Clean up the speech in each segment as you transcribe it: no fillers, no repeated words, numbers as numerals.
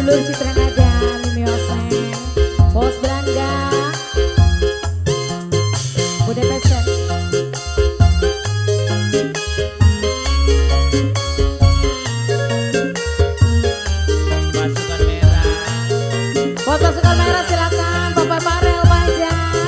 Dulur Citra Nada Mimi Oseng Bos Belanda Bude Pesen Pasukan merah. Buat pasukan merah silakan Bapak Farel Panjang.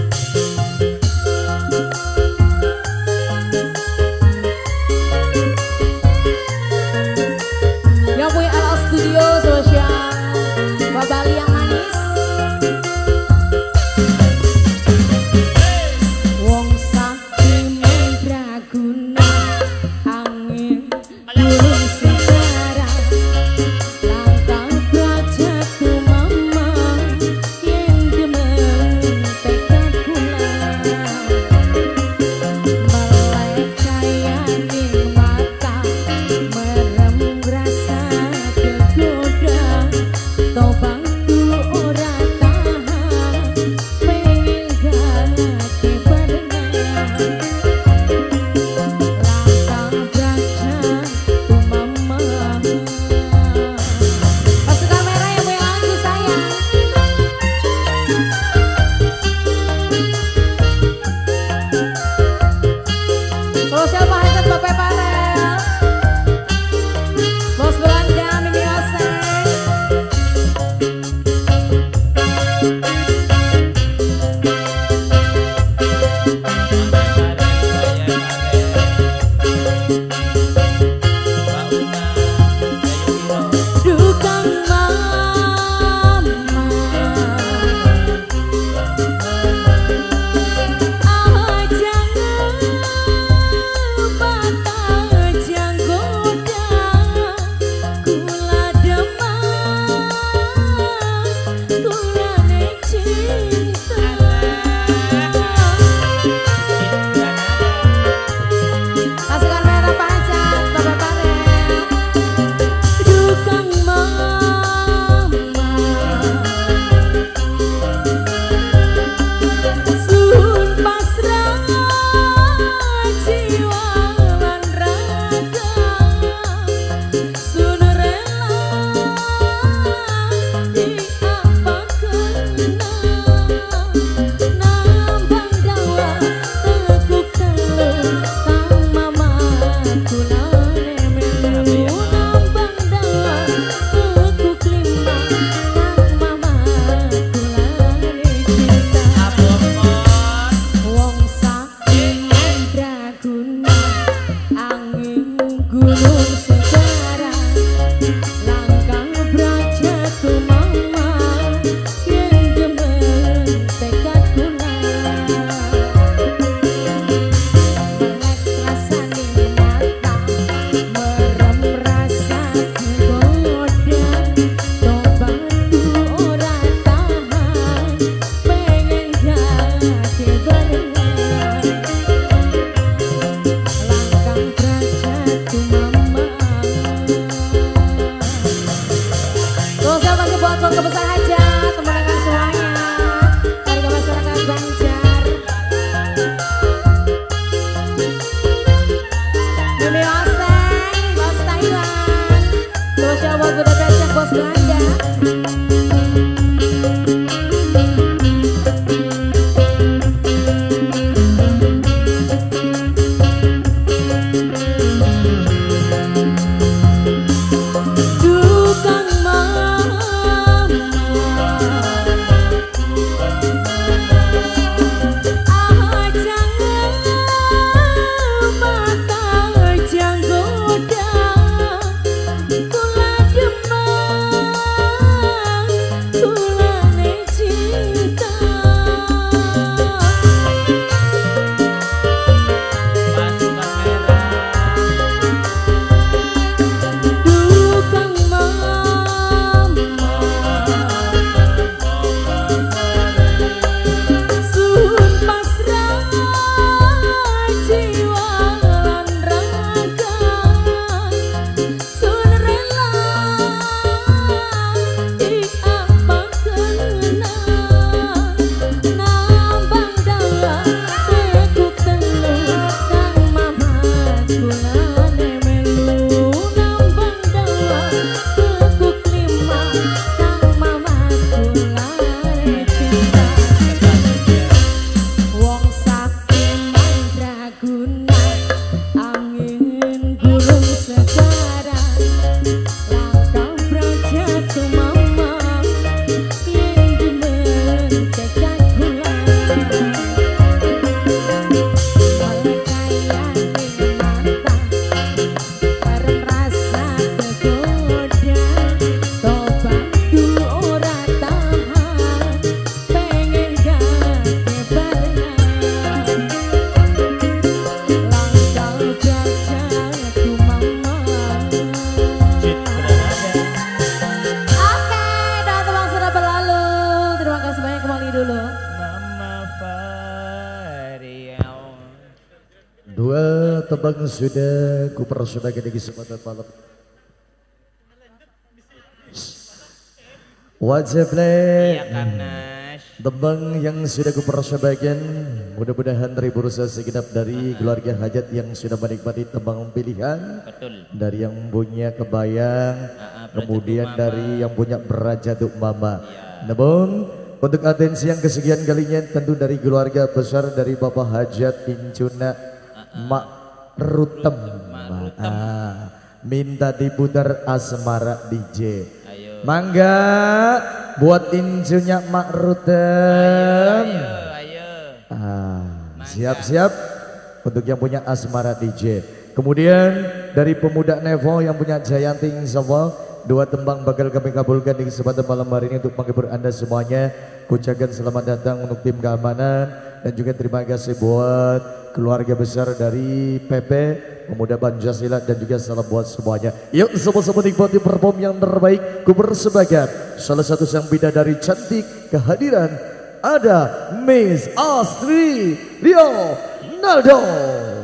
Yang punya LL Studio Sosial Mbak Bali yang manis. Wong sakti mandraguna angin burung segara langkah belajarku mama yang demen tekad kula melek kayaning mata merem rasa kegoda tobangku ora tahan pengen gake barengan langkah belajar tu mama. Pasukan merah yang punya lagu sayang. Sosial Pak Hasan Bapak Farel Bos Belanda Mimi Oseng. Dukang mama jangan bata jangan goda kula demam kula nek cinta. Pasukan merah Panjang Bapak Farel Dukang mama sun pasrah jiwa lan raga sun rela diapakan nambang dawa teguk telur kang mama kulane melu nambang dawa teguk lima kang mama kulane cinta. Wong sakti mandraguna angin gunung segara langkah beraja tu mama yang demen tekad kula melek rasane mata merem rasa kegoda tobatku ora tahan pengen gake barengan langkah beraja tu mama. Sosial bagi buat keluarga besar hajat teman-teman semuanya warga masyarakat Banjar Mimi Oseng Bos Taiwan Sosial buat Bude Pesen Bos Belanda. Dukang mama jangan mata jangan goda kula demam Dua tebang sudah ku persembahkan di kesempatan malam. Wajib play. Iya karena Tembang yang sudah ku persembahkan, mudah-mudahan dari berusaha segenap dari keluarga hajat yang sudah menikmati tembang pilihan. betul. Dari yang punya kebayang, kemudian dari yang punya Berajaduk Mama. Namun untuk atensi yang kesekian kalinya tentu dari keluarga besar dari Bapak Hajat Incuna Mak Rutem. Minta diputar Asmara DJ. Ayo. Mangga buat incunya Mak Rutem. Ayo. Siap-siap untuk yang punya Asmara DJ. Kemudian dari pemuda Nevo yang punya Jayanti Insya dua tembang bakal kami kabulkan di kesempatan malam hari ini untuk menghibur Anda semuanya. Ucapkan selamat datang untuk tim keamanan dan juga terima kasih buat keluarga besar dari PP Pemuda Pancasila dan juga salam buat semuanya. Yuk sama-sama nikmati perform yang terbaik. Ku persembahkan salah satu sang bidadari cantik kehadiran ada Miss Astri Rio Naldo.